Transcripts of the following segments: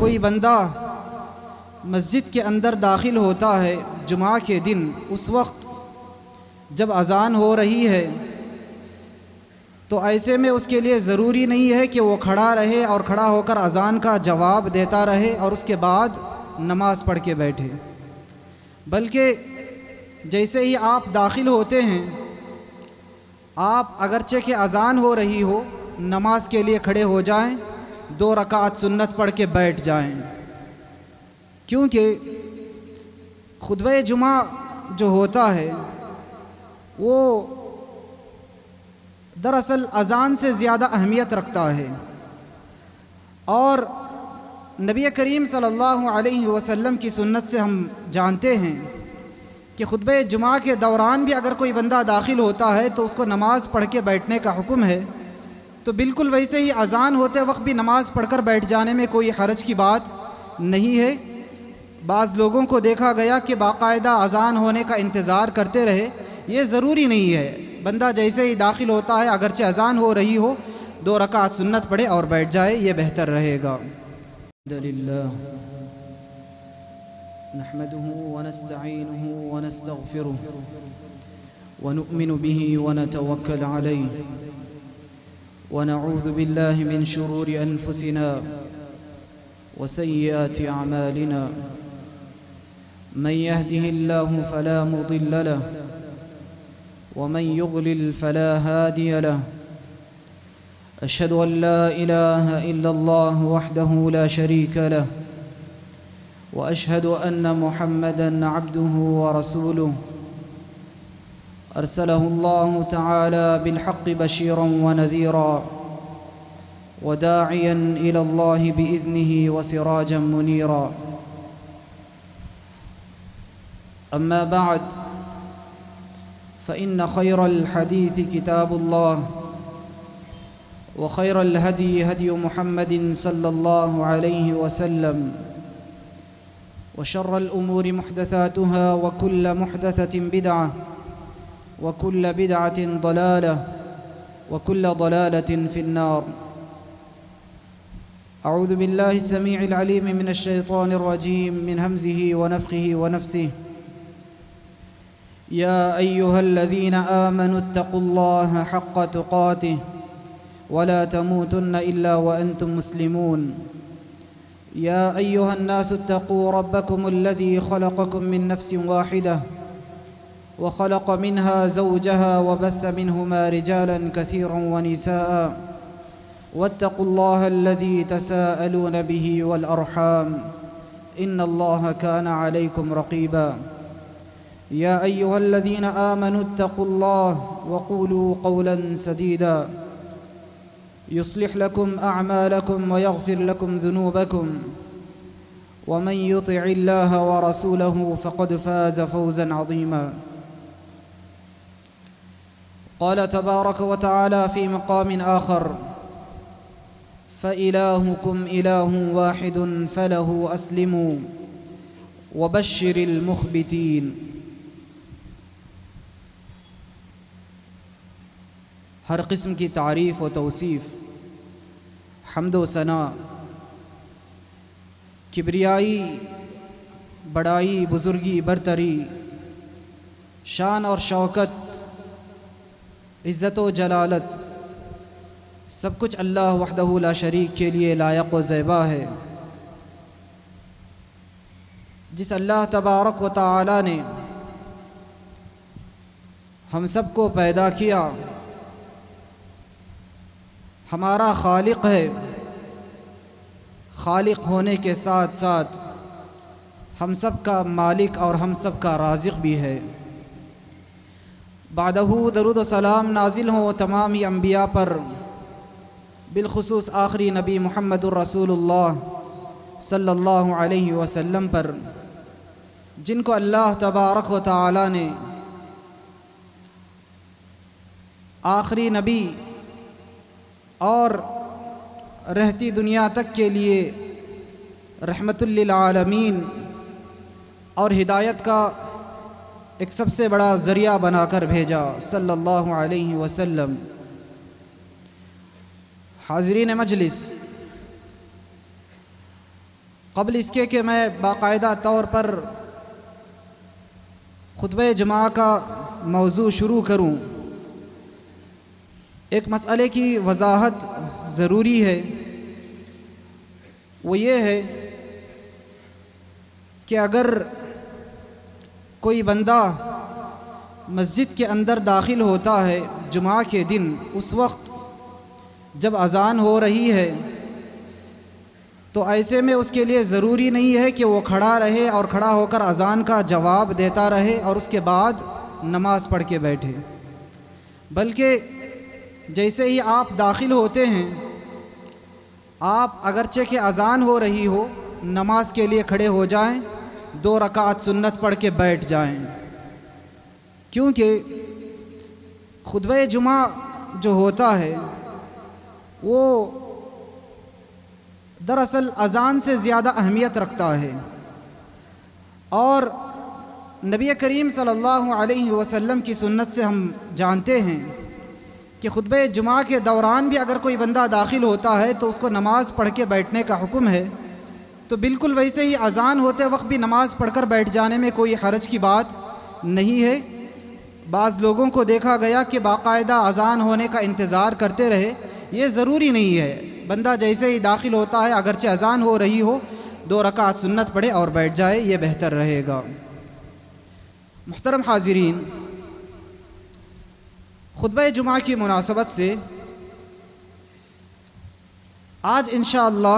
کوئی بندہ مسجد کے اندر داخل ہوتا ہے جمعہ کے دن، اس وقت جب اذان ہو رہی ہے تو ایسے میں اس کے لیے ضروری نہیں ہے کہ وہ کھڑا رہے اور کھڑا ہو کر اذان کا جواب دیتا رہے اور اس کے بعد نماز پڑھ کے بیٹھے، بلکہ جیسے ہی آپ داخل ہوتے ہیں آپ اگرچہ کہ اذان ہو رہی ہو نماز کے لیے کھڑے ہو جائیں، 2 رکعت سنت پڑھ کے بیٹھ جائیں، کیونکہ خطبہ جمعہ جو ہوتا ہے وہ دراصل اذان سے زیادہ اہمیت رکھتا ہے، اور نبی کریم صلی اللہ علیہ وسلم کی سنت سے ہم جانتے ہیں کہ خطبہ جمعہ کے دوران بھی اگر کوئی بندہ داخل ہوتا ہے تو اس کو نماز پڑھ کے بیٹھنے کا حکم ہے، تو بالکل ویسے ہی اذان ہوتے وقت بھی نماز پڑھ کر بیٹھ جانے میں کوئی حرج کی بات نہیں ہے۔ بعض لوگوں کو دیکھا گیا کہ باقاعدہ اذان ہونے کا انتظار کرتے رہے، یہ ضروری نہیں ہے، بندہ جیسے ہی داخل ہوتا ہے اگرچہ اذان ہو رہی ہو 2 رکعت سنت پڑھے اور بیٹھ جائے، یہ بہتر رہے گا۔ الحمدللہ نحمده ونستعینه ونستغفره ونؤمن به ونتوکل علیہ ونعوذ باللہ من شرور انفسنا وسیئات اعمالنا من يهده الله فلا مضل له ومن يضلل فلا هادي له أشهد أن لا إله إلا الله وحده لا شريك له وأشهد أن محمدا عبده ورسوله أرسله الله تعالى بالحق بشيرا ونذيرا وداعيا إلى الله بإذنه وسراجا منيرا أما بعد فإن خير الحديث كتاب الله وخير الهدي هدي محمد صلى الله عليه وسلم وشر الأمور محدثاتها وكل محدثة بدعة وكل بدعة ضلالة وكل ضلالة في النار أعوذ بالله السميع العليم من الشيطان الرجيم من همزه ونفخه ونفثه يا أيها الذين آمنوا اتقوا الله حق تقاته ولا تموتن إلا وأنتم مسلمون يا أيها الناس اتقوا ربكم الذي خلقكم من نفس واحدة وخلق منها زوجها وبث منهما رجالا كثيرا ونساء واتقوا الله الذي تساءلون به والأرحام إن الله كان عليكم رقيبا يا أيها الذين آمنوا اتقوا الله وقولوا قولا سديدا يصلح لكم أعمالكم ويغفر لكم ذنوبكم ومن يطع الله ورسوله فقد فاز فوزا عظيما قال تبارك وتعالى في مقام آخر فإلهكم إله واحد فله أسلموا وبشر المخبتين۔ ہر قسم کی تعریف و توصیف، حمد و ثنا، کبریائی، بڑائی، بزرگی، برتری، شان اور شوکت، عزت و جلالت، سب کچھ اللہ وحدہ لا شریک کے لیے لائق و زیبا ہے۔ جس اللہ تبارک و تعالی نے ہم سب کو پیدا کیا، ہمارا خالق ہے، خالق ہونے کے ساتھ ساتھ ہم سب کا مالک اور ہم سب کا رازق بھی ہے۔ بعدہ درود و سلام نازل ہوں تمام انبیاء پر، بالخصوص آخری نبی محمد الرسول اللہ صلی اللہ علیہ وسلم پر، جن کو اللہ تبارک و تعالی نے آخری نبی اور رہتی دنیا تک کے لیے رحمت للعالمین اور ہدایت کا ایک سب سے بڑا ذریعہ بنا کر بھیجا صلی اللہ علیہ وسلم۔ حاضرین مجلس، قبل اس کے کہ میں باقاعدہ طور پر خطبہ جمعہ کا موضوع شروع کروں، ایک مسئلے کی وضاحت ضروری ہے۔ وہ یہ ہے کہ اگر کوئی بندہ مسجد کے اندر داخل ہوتا ہے جمعہ کے دن، اس وقت جب اذان ہو رہی ہے تو ایسے میں اس کے لیے ضروری نہیں ہے کہ وہ کھڑا رہے اور کھڑا ہو کر اذان کا جواب دیتا رہے اور اس کے بعد نماز پڑھ کے بیٹھے، بلکہ جیسے ہی آپ داخل ہوتے ہیں، آپ اگرچہ کہ اذان ہو رہی ہو نماز کے لیے کھڑے ہو جائیں، 2 رکعت سنت پڑھ کے بیٹھ جائیں، کیونکہ خطبہ جمعہ جو ہوتا ہے وہ دراصل اذان سے زیادہ اہمیت رکھتا ہے، اور نبی کریم صلی اللہ علیہ وسلم کی سنت سے ہم جانتے ہیں کہ خطبہ جمعہ کے دوران بھی اگر کوئی بندہ داخل ہوتا ہے تو اس کو نماز پڑھ کے بیٹھنے کا حکم ہے، تو بالکل ویسے ہی اذان ہوتے وقت بھی نماز پڑھ کر بیٹھ جانے میں کوئی حرج کی بات نہیں ہے۔ بعض لوگوں کو دیکھا گیا کہ باقاعدہ اذان ہونے کا انتظار کرتے رہے، یہ ضروری نہیں ہے، بندہ جیسے ہی داخل ہوتا ہے اگرچہ اذان ہو رہی ہو 2 رکعت سنت پڑھے اور بیٹھ جائے، یہ بہتر رہے گا۔ محترم حاضرین، خطبہ جمعہ کی مناسبت سے آج انشاءاللہ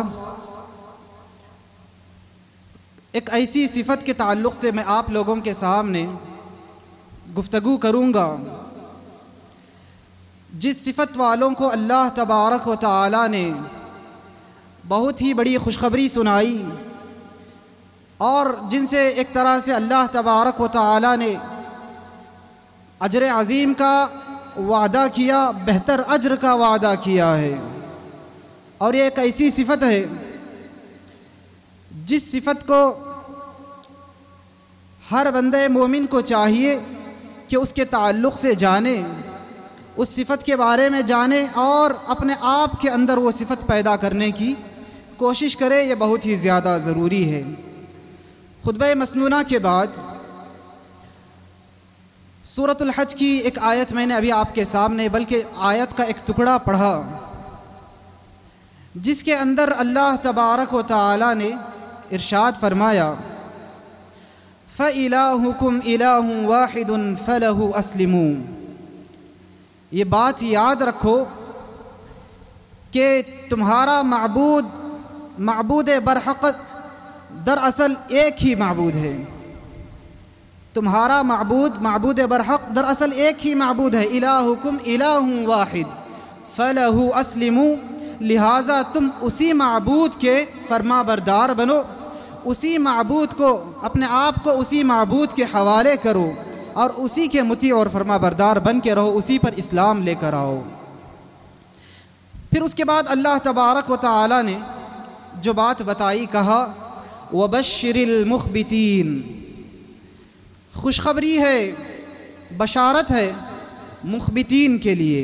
ایک ایسی صفت کے تعلق سے میں آپ لوگوں کے سامنے گفتگو کروں گا جس صفت والوں کو اللہ تبارک و تعالی نے بہت ہی بڑی خوشخبری سنائی اور جن سے ایک طرح سے اللہ تبارک و تعالی نے اجر عظیم کا وعدہ کیا، بہتر اجر کا وعدہ کیا ہے، اور یہ ایک ایسی صفت ہے جس صفت کو ہر بندے مومن کو چاہیے کہ اس کے تعلق سے جانے، اس صفت کے بارے میں جانے اور اپنے آپ کے اندر وہ صفت پیدا کرنے کی کوشش کرے، یہ بہت ہی زیادہ ضروری ہے۔ خطبہ مسنونہ کے بعد سورۃ الحج کی ایک آیت میں نے ابھی آپ کے سامنے، بلکہ آیت کا ایک ٹکڑا پڑھا جس کے اندر اللہ تبارک و تعالی نے ارشاد فرمایا، فَإِلَٰهُكُمْ إِلَٰهٌ وَاحِدٌ فَلَهُ أَسْلِمُوا۔ یہ بات یاد رکھو کہ تمہارا معبود برحق دراصل ایک ہی معبود ہے، تمہارا معبود برحق دراصل ایک ہی معبود ہے، الہکم الہ واحد فلہ اسلموا، لہذا تم اسی معبود کے فرما بردار بنو، اسی معبود کو، اپنے آپ کو اسی معبود کے حوالے کرو اور اسی کے مطیع اور فرما بردار بن کے رہو، اسی پر اسلام لے کر آؤ۔ پھر اس کے بعد اللہ تبارک و تعالی نے جو بات بتائی، کہا وَبَشِّرِ الْمُخْبِتِينَ، خوشخبری ہے، بشارت ہے مخبتین کے لیے۔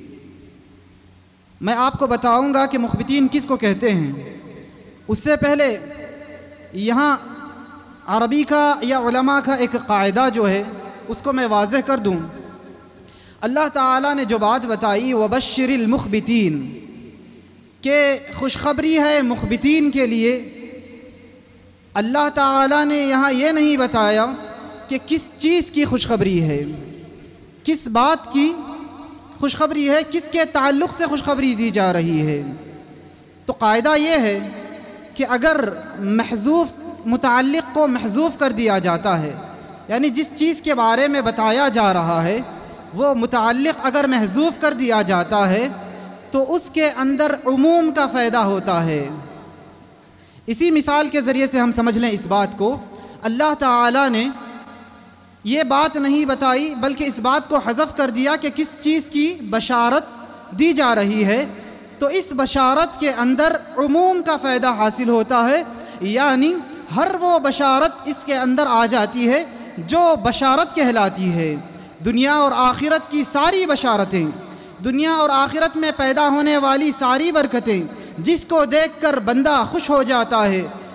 میں آپ کو بتاؤں گا کہ مخبتین کس کو کہتے ہیں، اس سے پہلے یہاں عربی کا یا علماء کا ایک قاعدہ جو ہے اس کو میں واضح کر دوں۔ اللہ تعالیٰ نے جو بات بتائی وَبَشِّرِ الْمُخْبِتِينَ، کہ خوشخبری ہے مخبتین کے لیے، اللہ تعالیٰ نے یہاں یہ نہیں بتایا کہ کس چیز کی خوشخبری ہے، کس بات کی خوشخبری ہے، کس کے تعلق سے خوشخبری دی جا رہی ہے۔ تو قاعدہ یہ ہے کہ اگر محذوف متعلق کو محذوف کر دیا جاتا ہے، یعنی جس چیز کے بارے میں بتایا جا رہا ہے وہ متعلق اگر محذوف کر دیا جاتا ہے تو اس کے اندر عموم کا فائدہ ہوتا ہے۔ اسی مثال کے ذریعے سے ہم سمجھ لیں اس بات کو، اللہ تعالی نے یہ بات نہیں بتائی بلکہ اس بات کو حذف کر دیا کہ کس چیز کی بشارت دی جا رہی ہے، تو اس بشارت کے اندر عموم کا فائدہ حاصل ہوتا ہے، یعنی ہر وہ بشارت اس کے اندر آ جاتی ہے جو بشارت کہلاتی ہے۔ دنیا اور آخرت کی ساری بشارتیں، دنیا اور آخرت میں پیدا ہونے والی ساری برکتیں، جس کو دیکھ کر بندہ خوش ہو جاتا ہے،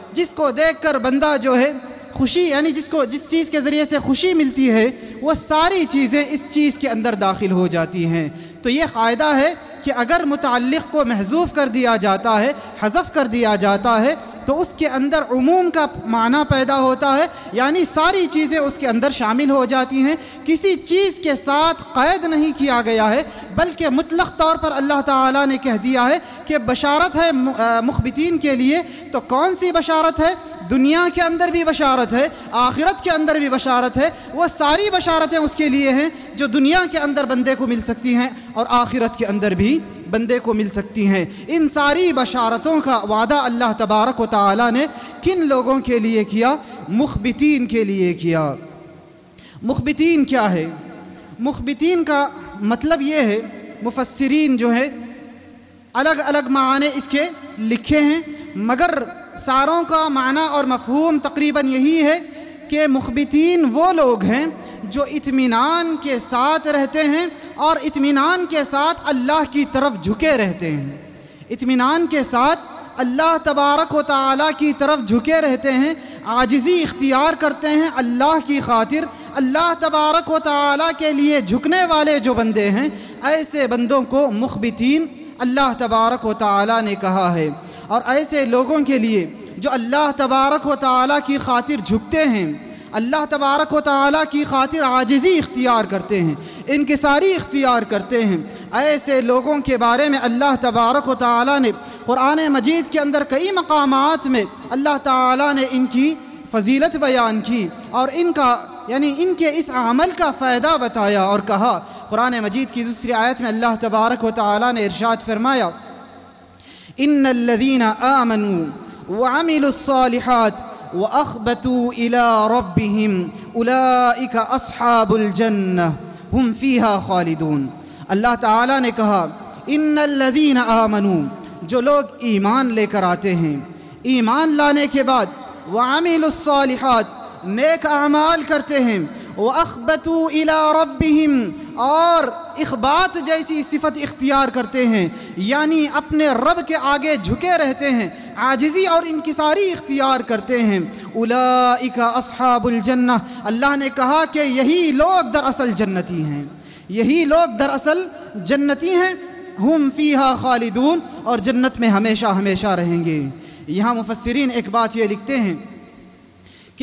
جس کو دیکھ کر بندہ جو ہے خوشی یعنی جس چیز کے ذریعے سے خوشی ملتی ہے وہ ساری چیزیں اس چیز کے اندر داخل ہو جاتی ہیں۔ تو یہ قاعدہ ہے کہ اگر متعلق کو محذوف کر دیا جاتا ہے، حذف کر دیا جاتا ہے، تو اس کے اندر عموم کا معنی پیدا ہوتا ہے، یعنی ساری چیزیں اس کے اندر شامل ہو جاتی ہیں، کسی چیز کے ساتھ قید نہیں کیا گیا ہے، بلکہ مطلق طور پر اللہ تعالیٰ نے کہہ دیا ہے کہ بشارت ہے مخبتین کے لیے۔ تو کون سی بشارت ہے؟ دنیا کے اندر بھی بشارت ہے، آخرت کے اندر بھی بشارت ہے، وہ ساری بشارتیں اس کے لیے ہیں جو دنیا کے اندر بندے کو مل سکتی ہیں اور آخرت کے اندر بھی بندے کو مل سکتی ہیں۔ ان ساری بشارتوں کا وعدہ اللہ تبارک و تعالی نے کن لوگوں کے لیے کیا؟ مخبتین کے لیے کیا۔ مخبتین کیا ہے؟ مخبتین کا مطلب یہ ہے، مفسرین جو ہے الگ الگ معنی اس کے لکھے ہیں، مگر ساروں کا معنی اور مفہوم تقریباً یہی ہے کہ مخبتین وہ لوگ ہیں جو اطمینان کے ساتھ رہتے ہیں اور اطمینان کے ساتھ اللہ کی طرف جھکے رہتے ہیں۔ اطمینان کے ساتھ اللہ تبارک و تعالی کی طرف جھکے رہتے ہیں، عاجزی اختیار کرتے ہیں اللہ کی خاطر۔ اللہ تبارک و تعالی کے لیے جھکنے والے جو بندے ہیں، ایسے بندوں کو مخبتین اللہ تبارک و تعالی نے کہا ہے۔ اور ایسے لوگوں کے لیے جو اللہ تبارک و تعالی کی خاطر جھکتے ہیں، اللہ تبارک و تعالی کی خاطر عاجزی اختیار کرتے ہیں، انکساری اختیار کرتے ہیں، ایسے لوگوں کے بارے میں اللہ تبارک و تعالی نے قرآن مجید کے اندر کئی مقامات میں اللہ تعالی نے ان کی فضیلت بیان کی اور ان کے اس عمل کا فائدہ بتایا اور کہا۔ قرآن مجید کی دوسری آیت میں اللہ تبارک و تعالی نے ارشاد فرمایا، ان الذين آمنوا وعملوا الصالحات وأخبتوا إلى ربهم أولئك أصحاب الجنة هم فيها خالدون۔ اللہ تعالیٰ نے کہا ان الذين آمنوا، جو لوگ ایمان لے کر آتے ہیں، ایمان لانے کے بعد وعملوا الصالحات، نیک اعمال کرتے ہیں، وأخبتوا إلى ربهم، اور اخبات جیسی صفت اختیار کرتے ہیں، یعنی اپنے رب کے آگے جھکے رہتے ہیں، عاجزی اور انکساری اختیار کرتے ہیں، اولئک اصحاب الجنہ، اللہ نے کہا کہ یہی لوگ دراصل جنتی ہیں، یہی لوگ دراصل جنتی ہیں، ہم فیہا خالدون، اور جنت میں ہمیشہ ہمیشہ رہیں گے۔ یہاں مفسرین ایک بات یہ لکھتے ہیں کہ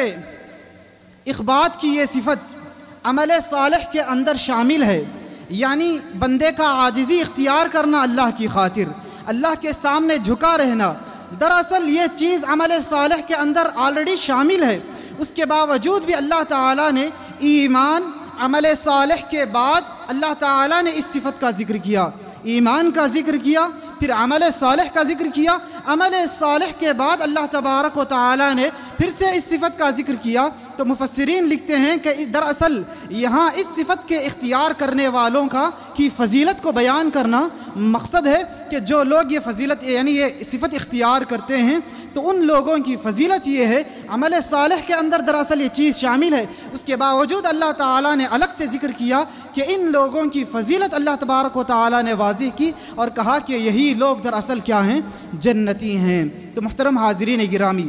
اگرچہ اخبات کی یہ صفت عمل صالح کے اندر شامل ہے، یعنی بندے کا عاجزی اختیار کرنا اللہ کی خاطر، اللہ کے سامنے جھکا رہنا، دراصل یہ چیز عمل صالح کے اندر آلریڈی شامل ہے، اس کے باوجود بھی اللہ تعالیٰ نے ایمان عمل صالح کے بعد اللہ تعالیٰ نے اس صفت کا ذکر کیا، ایمان کا ذکر کیا، پھر عمل صالح کا ذکر کیا، عمل صالح کے بعد اللہ تبارک و تعالی نے پھر سے اس صفت کا ذکر کیا۔ تو مفسرین لکھتے ہیں کہ دراصل یہاں اس صفت کے اختیار کرنے والوں کی فضیلت کو بیان کرنا مقصد ہے کہ جو لوگ یہ فضیلت یعنی یہ صفت اختیار کرتے ہیں تو ان لوگوں کی فضیلت یہ ہے، عمل صالح کے اندر دراصل یہ چیز شامل ہے، اس کے باوجود اللہ تعالیٰ نے الگ سے ذکر کیا کہ ان لوگوں کی فضیلت اللہ تبارک و تعالیٰ نے واضح کی اور کہا کہ یہی لوگ دراصل کیا ہیں؟ جنتی ہیں۔ تو محترم حاضرین گرامی،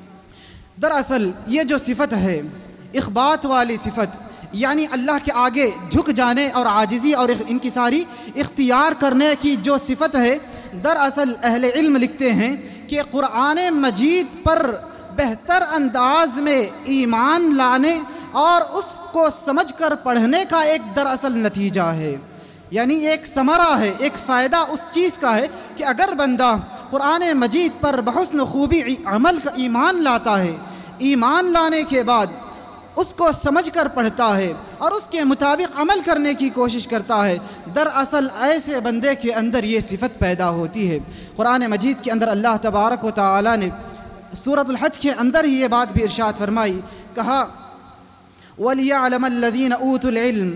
دراصل یہ جو صفت ہے اخبات والی صفت، یعنی اللہ کے آگے جھک جانے اور عاجزی اور انکساری اختیار کرنے کی جو صفت ہے، دراصل اہل علم لکھتے ہیں کہ قرآن مجید پر بہتر انداز میں ایمان لانے اور اس کو سمجھ کر پڑھنے کا ایک دراصل نتیجہ ہے، یعنی ایک ثمرہ ہے، ایک فائدہ اس چیز کا ہے کہ اگر بندہ قرآن مجید پر بحسن خوبی عمل کا ایمان لاتا ہے، ایمان لانے کے بعد اس کو سمجھ کر پڑھتا ہے اور اس کے مطابق عمل کرنے کی کوشش کرتا ہے، دراصل ایسے بندے کے اندر یہ صفت پیدا ہوتی ہے۔ قرآن مجید کے اندر اللہ تبارک و تعالی نے سورۃ الحج کے اندر ہی یہ بات بھی ارشاد فرمائی، کہا وَلِيَعْلَمَ الَّذِينَ أُوتُوا الْعِلْمَ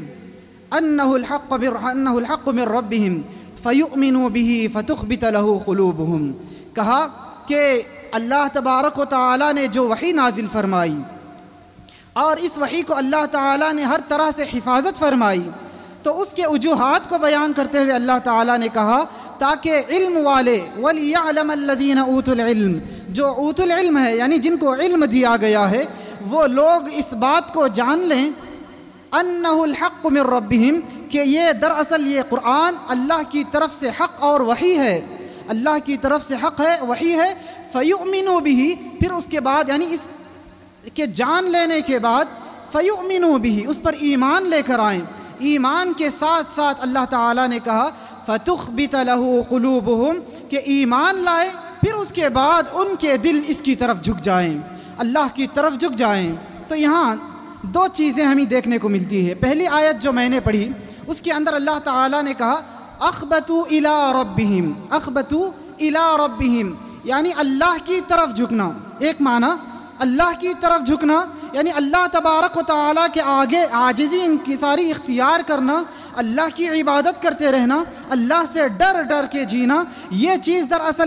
أَنَّهُ الْحَقُّ مِنْ رَبِّهِمْ فَيُؤْمِنُوا بِهِ فَتُخْبِتَ لَهُ قُلُوبُهُمْ، کہا کہ اللہ تبارک و تعالی نے جو وحی نازل فرمائی اور اس وحی کو اللہ تعالی نے ہر طرح سے حفاظت فرمائی، تو اس کے وجوہات کو بیان کرتے ہوئے اللہ تعالی نے کہا تاکہ علم والے وَلِيَعْلَمَ الَّذِينَ أُوتُوا الْعِلْمَ، جو اوت العلم ہے یعنی جن کو علم دیا گیا ہے وہ لوگ اس بات کو جان لیں انہ الحق من ربہم کہ یہ دراصل یہ قرآن اللہ کی طرف سے حق اور وحی ہے، اللہ کی طرف سے حق ہے وحی ہے، فیؤمنوا بہ پھر اس کے بعد یعنی اس کے جان لینے کے بعد فیؤمنوا بہ اس پر ایمان لے کر آئیں، ایمان کے ساتھ ساتھ اللہ تعالیٰ نے کہا فتخبت لہ قلوبہم کہ ایمان لائے پھر اس کے بعد ان کے دل اس کی طرف جھک جائیں، اللہ کی طرف جھک جائیں۔ تو یہاں دو چیزیں ہمیں دیکھنے کو ملتی ہے۔ پہلی آیت جو میں نے پڑھی اس کے اندر اللہ تعالیٰ نے کہا اخبتوا الی ربہم، اخبتوا الی ربہم یعنی اللہ کی طرف جھکنا، ایک معنی اللہ کی طرف جھکنا یعنی اللہ تبارک و تعالیٰ کے آگے عاجزی انکساری اختیار کرنا، اللہ کی عبادت کرتے رہنا، اللہ سے ڈر ڈر کے جینا، یہ چیز دراصل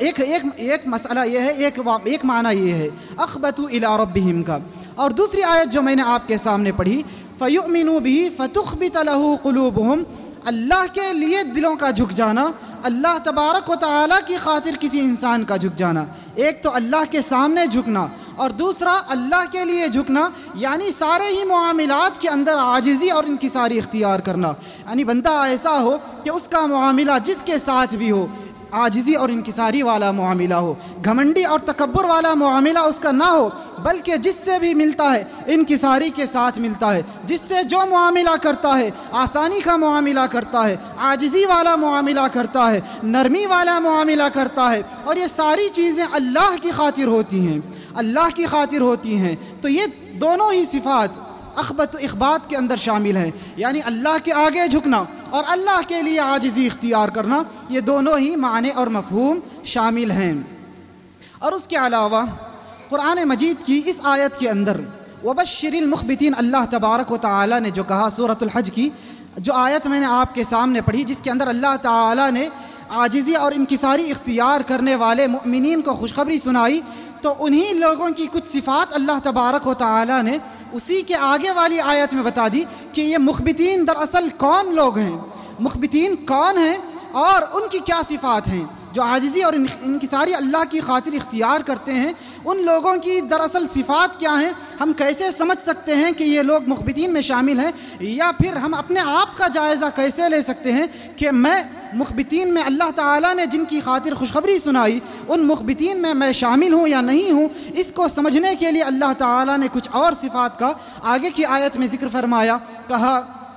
ایک مسئلہ یہ ہے، ایک معنی یہ ہے اخبتوا الی ربہم کا۔ اور دوسری آیت جو میں نے آپ کے سامنے پڑھی فیؤمنوا بہ فتخبت لہ قلوبہم اللہ کے لیے دلوں کا جھک جانا، اللہ تبارک و تعالیٰ کی خاطر کسی انسان کا جھک جانا، ایک تو اللہ کے سامنے جھکنا اور دوسرا اللہ کے لیے جھکنا یعنی سارے ہی معاملات کے اندر عاجزی اور انکساری اختیار کرنا، یعنی بندہ ایسا ہو کہ اس کا معاملہ جس کے ساتھ بھی ہو عاجزی اور انکساری والا معاملہ ہو، گھمنڈی اور تکبر والا معاملہ اس کا نہ ہو، بلکہ جس سے بھی ملتا ہے انکساری کے ساتھ ملتا ہے، جس سے جو معاملہ کرتا ہے آسانی کا معاملہ کرتا ہے، عاجزی والا معاملہ کرتا ہے، نرمی والا معاملہ کرتا ہے، اور یہ ساری چیزیں اللہ کی خاطر ہوتی ہیں، اللہ کی خاطر ہوتی ہیں۔ تو یہ دونوں ہی صفات اخبت و اخبات کے اندر شامل ہیں، یعنی اللہ کے آگے جھکنا اور اللہ کے لیے عاجزی اختیار کرنا، یہ دونوں ہی معنی اور مفہوم شامل ہیں۔ اور اس کے علاوہ قرآن مجید کی اس آیت کے اندر وبشر المخبتین اللہ تبارک و تعالی نے جو کہا سورۃ الحج کی جو آیت میں نے آپ کے سامنے پڑھی جس کے اندر اللہ تعالی نے عاجزی اور انکساری اختیار کرنے والے مؤمنین کو خوشخبری سنائی، تو انہی لوگوں کی کچھ صفات اللہ تبارک و تعالی نے اسی کے آگے والی آیت میں بتا دی کہ یہ مخبتین دراصل کون لوگ ہیں، مخبتین کون ہیں اور ان کی کیا صفات ہیں جو عاجزی اور انکساری اللہ کی خاطر اختیار کرتے ہیں، ان لوگوں کی دراصل صفات کیا ہیں، ہم کیسے سمجھ سکتے ہیں کہ یہ لوگ مخبتین میں شامل ہیں، یا پھر ہم اپنے آپ کا جائزہ کیسے لے سکتے ہیں کہ میں مخبتین میں اللہ تعالیٰ نے جن کی خاطر خوشخبری سنائی ان مخبتین میں شامل ہوں یا نہیں ہوں۔ اس کو سمجھنے کے لیے اللہ تعالیٰ نے کچھ اور صفات کا آگے کی آیت میں ذکر فرمایا، کہا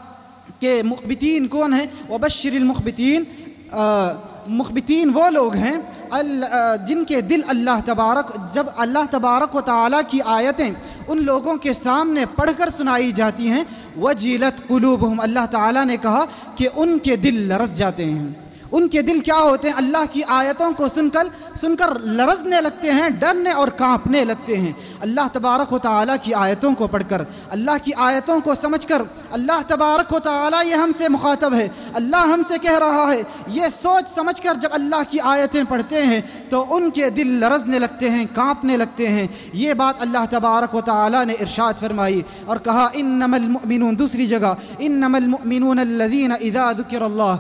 کہ مخبتین کون ہیں، وبشر المخبتین، مخبتین وہ لوگ ہیں جن کے دل جب اللہ تبارک و تعالیٰ کی آیتیں ان لوگوں کے سامنے پڑھ کر سنائی جاتی ہیں، وجلت قلوبہم اللہ تعالیٰ نے کہا کہ ان کے دل لرز جاتے ہیں، ان کے دل کیا ہوتے ہیں، اللہ کی آیتوں کو سن کر لرزنے لگتے ہیں، ڈرنے اور کانپنے لگتے ہیں۔ اللہ تبارک و تعالیٰ کی آیتوں کو پڑھ کر، اللہ کی آیتوں کو سمجھ کر، اللہ تبارک و تعالیٰ یہ ہم سے مخاطب ہے، اللہ ہم سے کہہ رہا ہے، یہ سوچ سمجھ کر جب اللہ کی آیتیں پڑھتے ہیں تو ان کے دل لرزنے لگتے ہیں، کانپنے لگتے ہیں۔ یہ بات اللہ تبارک و تعالیٰ نے ارشاد فرمائی اور کہا انما المؤمنون، دوسری جگہ انما المؤمنون الذین اذا ذکر اللہ،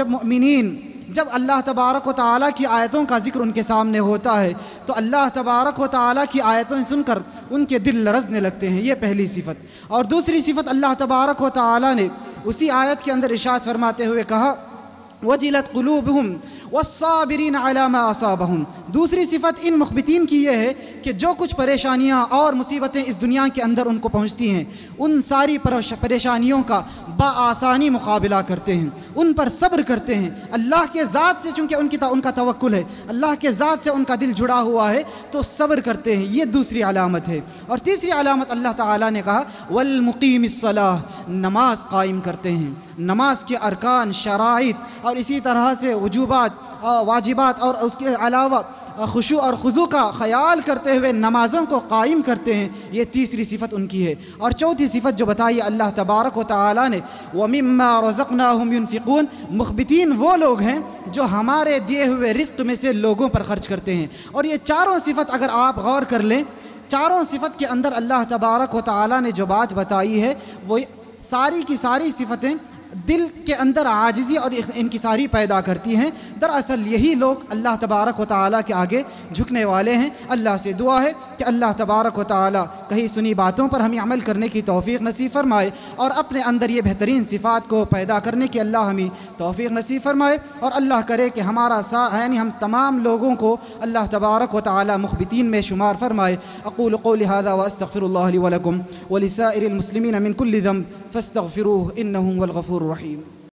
جب اللہ تبارک و تعالیٰ کی آیتوں کا ذکر ان کے سامنے ہوتا ہے تو اللہ تبارک و تعالیٰ کی آیتیں سن کر ان کے دل لرزنے لگتے ہیں، یہ پہلی صفت۔ اور دوسری صفت اللہ تبارک و تعالیٰ نے اسی آیت کے اندر ارشاد فرماتے ہوئے کہا وجلت قلوبہم والصابرین علی ما اصابہم، دوسری صفت ان مخبتین کی یہ ہے کہ جو کچھ پریشانیاں اور مصیبتیں اس دنیا کے اندر ان کو پہنچتی ہیں ان ساری پریشانیوں کا بآسانی مقابلہ کرتے ہیں، ان پر صبر کرتے ہیں، اللہ کے ذات سے چونکہ ان کا توکل ہے، اللہ کے ذات سے ان کا دل جڑا ہوا ہے تو صبر کرتے ہیں، یہ دوسری علامت ہے۔ اور تیسری علامت اللہ تعالیٰ نے کہا والمقیم الصلاۃ، نماز قائم کرتے ہیں، نماز کے ارکان، شرائط اور اسی طرح سے وجوبات، واجبات اور اس کے علاوہ خشوع اور خضوع کا خیال کرتے ہوئے نمازوں کو قائم کرتے ہیں، یہ تیسری صفت ان کی ہے۔ اور چوتھی صفت جو بتائی اللہ تبارک و تعالیٰ نے وَمِمَّا رَزَقْنَاهُمْ يُنْفِقُونَ، مخبتین وہ لوگ ہیں جو ہمارے دیے ہوئے رزق میں سے لوگوں پر خرچ کرتے ہیں۔ اور یہ چاروں صفت اگر آپ غور کر لیں، چاروں صفت کے اندر اللہ تبارک و تعالیٰ نے جو بات بتائی ہے وہ ساری کی ساری صفتیں دل کے اندر عاجزی اور انکساری پیدا کرتی ہیں۔ دراصل یہی لوگ اللہ تبارک و تعالیٰ کے آگے جھکنے والے ہیں۔ اللہ سے دعا ہے کہ اللہ تبارک و تعالیٰ کہیں سنی باتوں پر ہمیں عمل کرنے کی توفیق نصیب فرمائے اور اپنے اندر یہ بہترین صفات کو پیدا کرنے کی اللہ ہمیں توفیق نصیب فرمائے، اور اللہ کرے کہ ہمارا یعنی ہم تمام لوگوں کو اللہ تبارک و تعالیٰ مخبتین میں شمار فرمائے۔ اقول قولی ھذا واستغفر اللہ لی ولکم ولسائر المسلمین من کل ذنب فاستغفروہ انہ هو الغفور الرحیم۔